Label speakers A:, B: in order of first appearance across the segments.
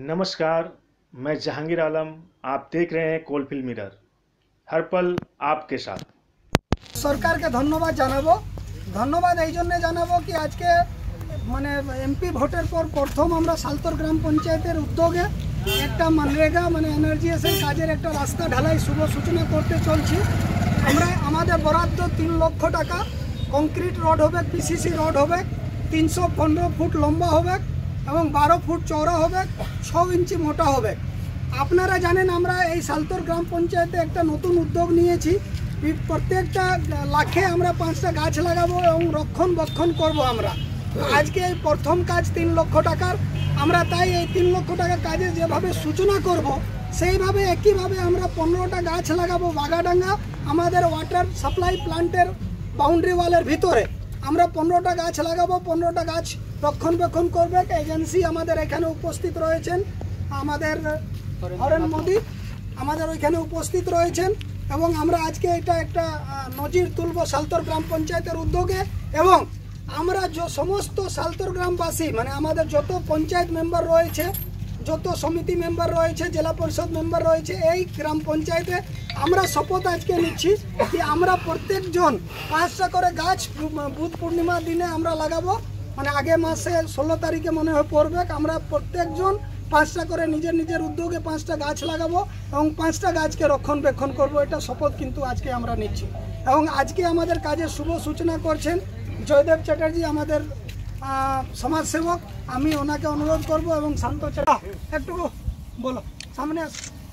A: नमस्कार, मैं जहांगीर आलम। आप देख रहे हैं कोलफिल्ड मिरर, हर पल आपके साथ।
B: सरकार के धन्यवाद জানাবো। ধন্যবাদ এই জন্য জানাবো কি আজকে মানে এমপি ভোটের পর প্রথম আমরা সালতর গ্রাম পঞ্চায়েতের উদ্যোগে একটা মানরেগা মানে এনার্জিএসের কাজের একটা রাস্তা ঢালাই শুভ সূচনা করতে চলছি। আমরা আমাদের বরাদ্দ 3 লক্ষ টাকা। কংক্রিট রড হবে, পিসিসি রড হবে, 315 ফুট লম্বা হবে এবং 12 ফুট চওড়া হবে, 6 ইঞ্চি মোটা হবে। আপনারা জানেন আমরা এই সালতর গ্রাম পঞ্চায়েতে একটা নতুন উদ্যোগ নিয়েছি। প্রত্যেকটা লাখে আমরা 5টা গাছ লাগাবো এবং রক্ষণাবেক্ষণ করব। আমরা আজকে এই প্রথম কাজ 3 লক্ষ টাকার। আমরা তাই এই 3 লক্ষ টাকা কাজে যেভাবে সূচনা করব সেইভাবে একইভাবে আমরা 15টা গাছ লাগাবো বাগাডাঙ্গা আমাদের ওয়াটার সাপ্লাই প্ল্যান্টের বাউন্ডারি ওয়ালের ভিতরে। আমরা 15টা গাছ লাগাবো, 15টা গাছ রক্ষণাবেক্ষণ করবে। এজেন্সি আমাদের এখানে উপস্থিত রয়েছেন, আমাদের হরেন মোদি আমাদের ওইখানে উপস্থিত রয়েছেন এবং আমরা আজকে এটা একটা নজির তুলব সালতর গ্রাম পঞ্চায়েতের উদ্যোগে। এবং আমরা সমস্ত সালতর গ্রামবাসী মানে আমাদের যত পঞ্চায়েত মেম্বার রয়েছে, যত সমিতি মেম্বার রয়েছে, জেলা পরিষদ মেম্বার রয়েছে, এই গ্রাম পঞ্চায়েতে আমরা শপথ আজকে নিচ্ছি যে আমরা প্রত্যেকজন 5টা করে গাছ বুধ পূর্ণিমার দিনে আমরা লাগাবো। মানে আগে মাসে 16 তারিখে মনে হয় পড়বে। আমরা প্রত্যেকজন 5টা করে নিজের নিজের উদ্যোগে 5টা গাছ লাগাবো এবং 5টা গাছকে রক্ষণাবেক্ষণ করব। এটা শপথ কিন্তু আজকে আমরা নিচ্ছি। এবং আজকে আমাদের কাজের শুভ সূচনা করছেন জয়দেব চ্যাটার্জি, আমাদের সমাজসেবক। আমি ওনাকে অনুরোধ করব এবং শান্ত চ্যাটার্জি একটু বলো, সামনে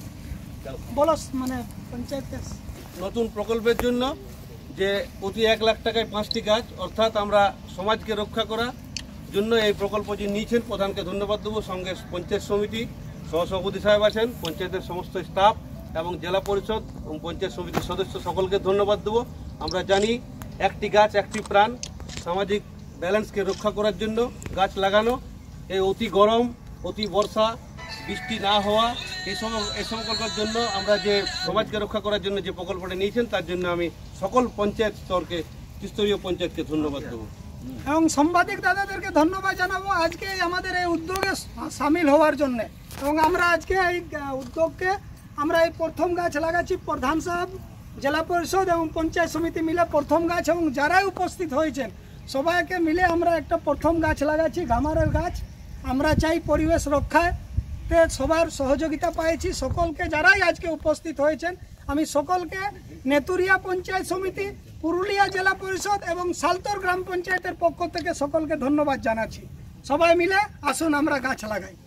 B: বলো মানে পঞ্চায়েতের
C: নতুন প্রকল্পের জন্য যে প্রতি 1 লাখ টাকায় 5টি গাছ, অর্থাৎ আমরা সমাজকে রক্ষা করা জন্য এই প্রকল্প যে নিয়েছেন প্রধানকে ধন্যবাদ দেবো। সঙ্গে পঞ্চায়েত সমিতি সহসভাপতি সাহেব আছেন, পঞ্চায়েতের সমস্ত স্টাফ এবং জেলা পরিষদ এবং পঞ্চায়েত সমিতির সদস্য সকলকে ধন্যবাদ দেবো। আমরা জানি একটি গাছ একটি প্রাণ। সামাজিক ব্যালেন্সকে রক্ষা করার জন্য গাছ লাগানো, এই অতি গরম, অতি বর্ষা, বৃষ্টি না হওয়া এই সকলের জন্য আমরা যে সমাজকে রক্ষা করার জন্য যে প্রকল্পটা নিয়েছেন তার জন্য আমি সকল পঞ্চায়েত স্তরকে ত্রিস্তরীয় পঞ্চায়েতকে ধন্যবাদ দেবো
B: এবং সাংবাদিক দাদাদেরকে ধন্যবাদ জানাবো আজকে আমাদের এই উদ্যোগে সামিল হওয়ার জন্য। এবং আমরা আজকে এই উদ্যোগকে আমরা এই প্রথম গাছ লাগাচ্ছি। প্রধান সাহেব, জেলা পরিষদ এবং পঞ্চায়েত সমিতি মিলে প্রথম গাছ এবং যারাই উপস্থিত হয়েছেন সবাইকে মিলে আমরা একটা প্রথম গাছ লাগাচ্ছি, গামারের গাছ। আমরা চাই পরিবেশ রক্ষাতে সবার সহযোগিতা পাইছি। সকলকে যারাই আজকে উপস্থিত হয়েছেন আমি সকলকে নেতুরিয়া পঞ্চায়েত সমিতি, পুরুলিয়া জেলা পরিষদ এবং সালতর গ্রাম পঞ্চায়েতের পক্ষ থেকে সকলকে ধন্যবাদ জানাচ্ছি। সবাই মিলে আসুন আমরা গাছ লাগাই।